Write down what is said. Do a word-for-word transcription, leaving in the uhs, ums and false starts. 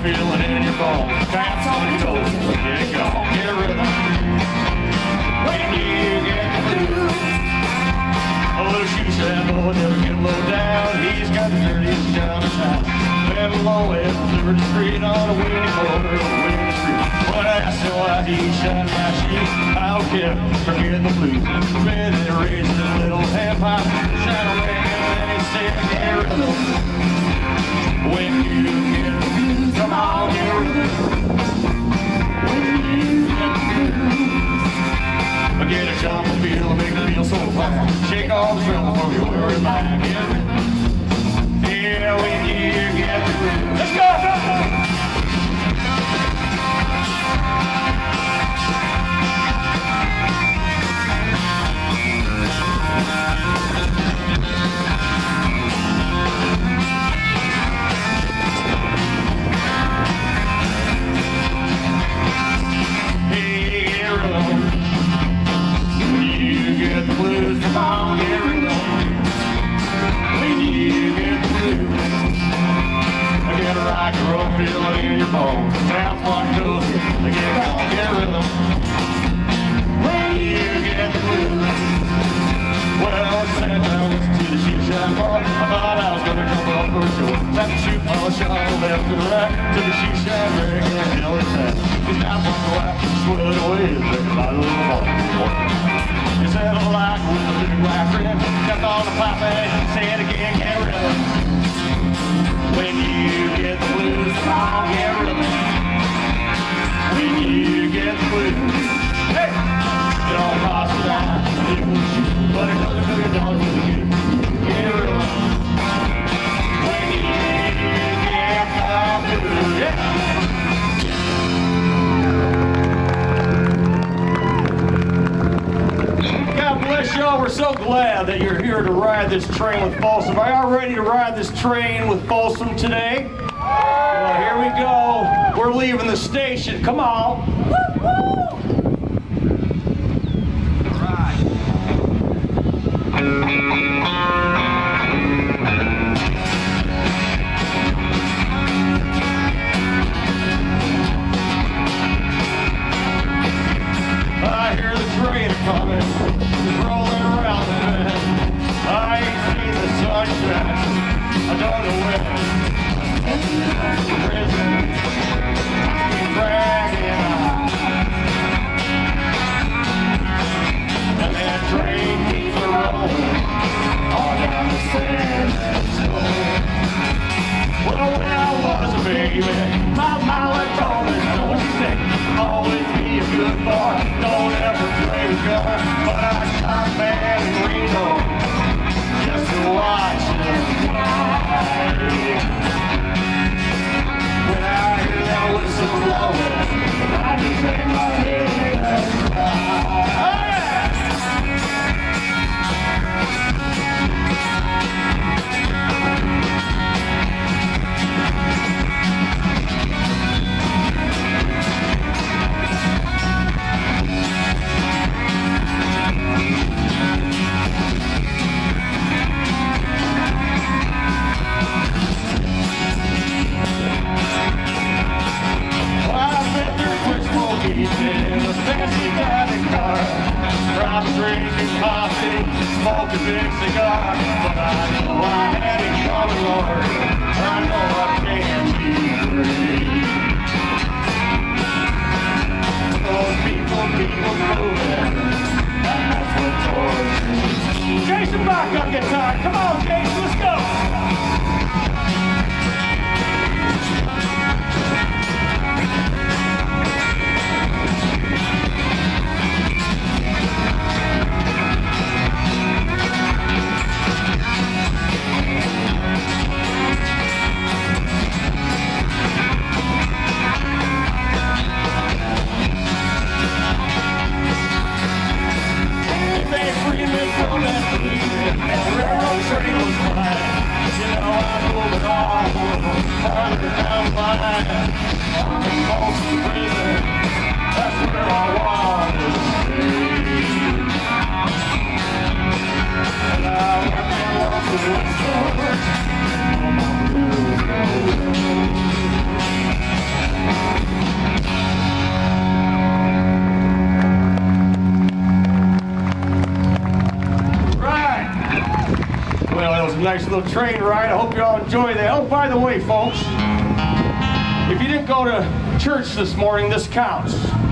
feeling in your bones. Taps on your toes, get it going, get a rhythm. When you get the blues, a little shoe shine boy never get low down. He's got the dirtiest down in town. Living low at Liberty Street on a windy corner of Windy Street. When I asked him why he shined my shoes, I don't care, forget the blues. Then they raised a little hand pipe, shine away, and he said, get a rhythm. When you get the blues, come on, get a rhythm. When you get the blues, get a jump and feel, make it feel so fine. Shake all the trouble from your worry mind. Get a rhythm. Yeah, when you get the blues. Let's go, go, go. Feeling in your bones, tap on toes, get on, get a rhythm. When you get the blues, well, I sat down next to the shoe shine bar. I thought I was gonna come up for sure. Tap the shoe polish on the left and right to the shoe shine ring and hell is that. He's not on the lap, sweat away, is there my little ball. He said I like with a big black rim, kept on the pipe and say it again, get a rhythm. When you get the blues, come on, get rid of them. When you get the blues, hey, it all costs a dime. But it doesn't make a dollar for you. Get rid of them. When you get the blues, yeah. God bless y'all. We're so glad that you're here to ride this train with Folsom. Are y'all ready to ride this train with Folsom today? Well, here we go. We're leaving the station. Come on. I hear the train coming. Rolling around the bend. I ain't seen the sunshine. I don't know when. Prison, dragging on. And that train keeps a rolling all down the San Well, when I was a baby, my mama told me, know what you say, always be a good boy, don't ever play the gun. But I shot man in Reno just to watch him die. When I hear that whistle blowing, I just hang my head and cry. Drinking coffee, smoking big cigar, but I know I had it coming, Lord. I know I can't be free. Those people, people moving, that's what tortures. Jason, back up guitar. Come on, Jason, let's go. was a nice little train ride. I hope you all enjoy that. Oh, by the way, folks, if you didn't go to church this morning, this counts.